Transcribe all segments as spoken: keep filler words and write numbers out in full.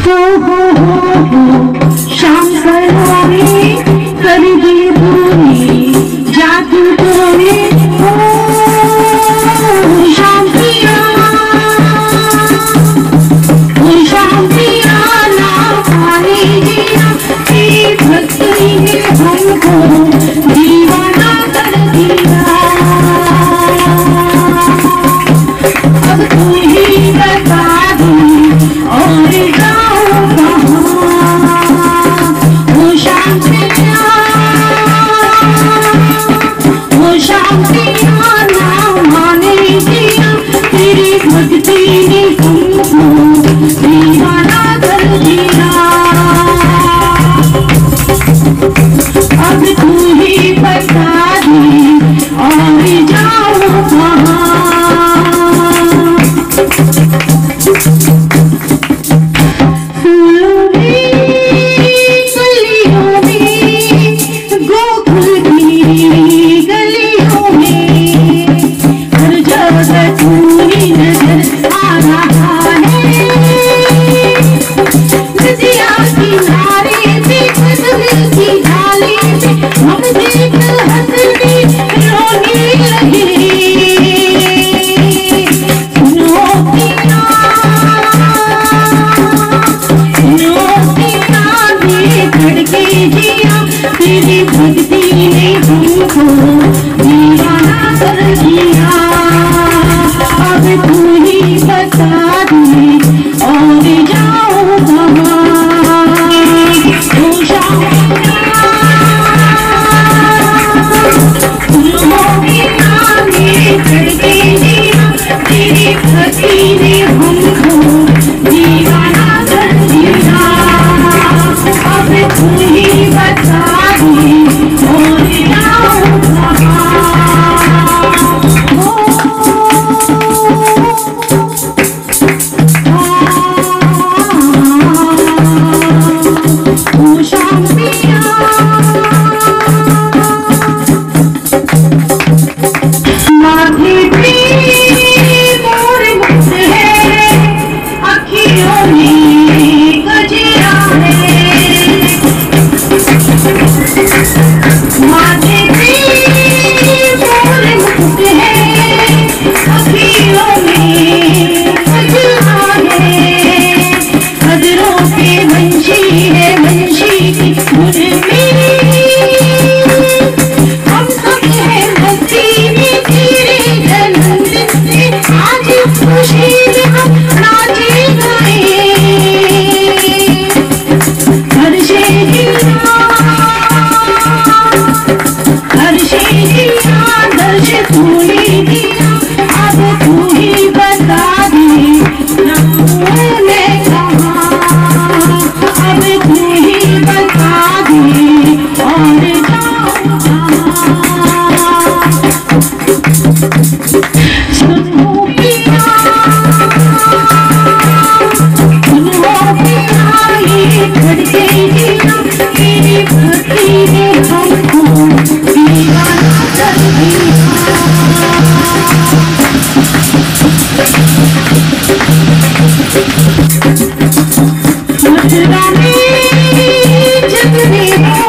हो हो हो हो शाम सलोनी कर दी पूरी जादू तोड़े हो शाम पिया हो शाम पिया ना पाए जिया तेरी भक्ति ने हमको दीवाना कर दिया। अब तू ही बता दे और जाऊं कहाँ वो शाम पिया वो शाम पिया ना माने जिया तेरी भक्ति ने हमको दीवाना कर दिया। अब तू ही बता दे और जाऊं कहाँ फूलों में गलियों में गोकुल की गलियों में हर जगह तू ही नजर आ रहा है। नदिया किनारे पे कदम की ढाली पे हम देख हंसते रोने लगे। सुनो पिया सुनो पिया ने धड़के जिया तेरी भक्ति ने हमको दीवाना कर दिया। अब तू ही बता दे और जाऊं कहाँ वो शाम सुनो पिया ने धड़के जिया तेरी भक्ति ने हमको दीवाना कर दिया। अब तू ही बता दे और जाऊं कहाँ वो शाम पिया माथे पे मोर मुक्त है अखियों में गजरा है। माथे पे मोर मुक्त है अखियों में गजरा है। कदरों पे वंशी है वंशी की धुन में हम सब है भक्ति में तेरे जन्मदिन पे आज खुशी में हम नाचे गाए। हर्षे जिया हर्षे जिया दर्श तूने दिया। अब तू ही बता दे जाऊं मैं कहाँ। अब तू ही बता दे और जाऊं कहाँ। सुनो पिया सुनो पिया ये धड़के जिया तेरी भक्ति ने हमको दीवाना कर दिया। मथुरा में जगने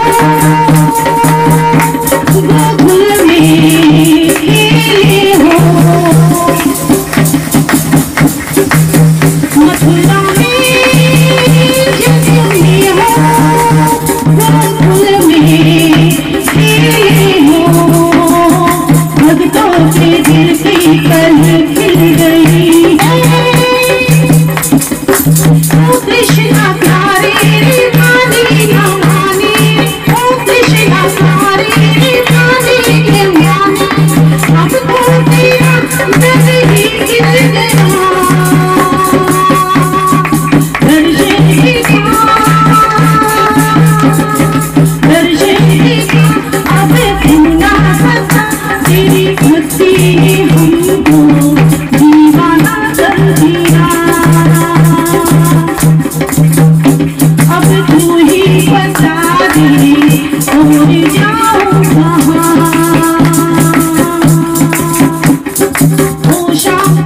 हो गोकुल में खेले हो। मथुरा में जगने हो गोकुल में खेले हो। भक्तों के दिल की कल खिल गई है। ओ कृष्णा प्यारे रे माने ना माने ओ कृष्णा प्यारे रे माने के माने अब तो तेरा दर्द ही गिर गया। दर्शे दिखा दर्शे दिखा अब तू ना सता तेरी भक्ति ने हमको दीवाना कर दिया। अब तू ही बता दे और जाऊं कहाँ वो शाम